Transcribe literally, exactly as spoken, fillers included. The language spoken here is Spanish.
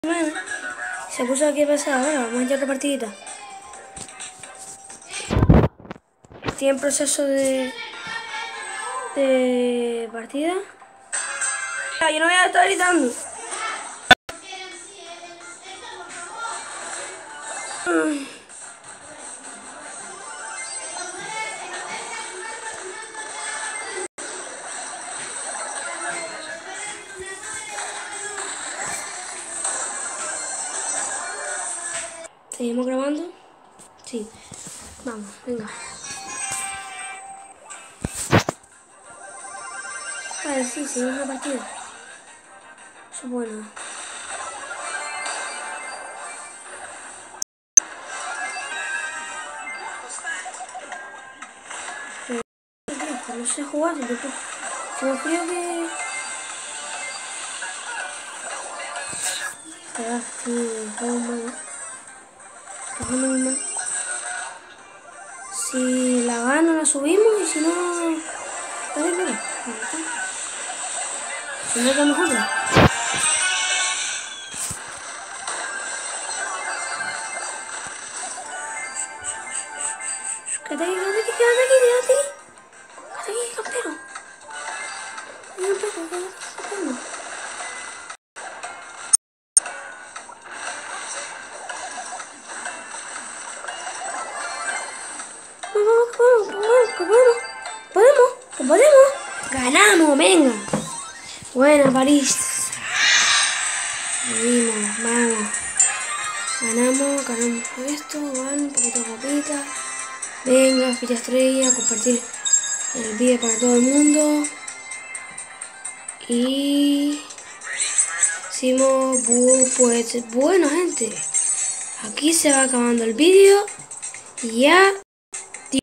Bueno, se puso aquí a pasar. Ahora vamos a echar otra partidita. Estoy en proceso de de partida. Yo no voy a estar gritando. ¿Seguimos grabando? Sí. Vamos, venga. Vale, sí, seguimos la partida. Eso es bueno. Pero no sé jugar, si yo creo que... Espera, estoy todo mal. Estoy muy mal. Si la gano la subimos y si no... Está bien, mira. Si no, vamos a otra. Quédate aquí, quédate aquí, quédate aquí, quédate aquí. Quédate aquí, campero. Campero, campero, campero. Vamos, vamos, que podemos, que podemos, que podemos. Ganamos, venga. Buena, París. Venimos, vamos. Ganamos, ganamos esto, van, un poquito de copita. Venga, ficha estrella, compartir el vídeo para todo el mundo. Y... Hicimos, pues, bueno, gente. Aquí se va acabando el vídeo. Y ya...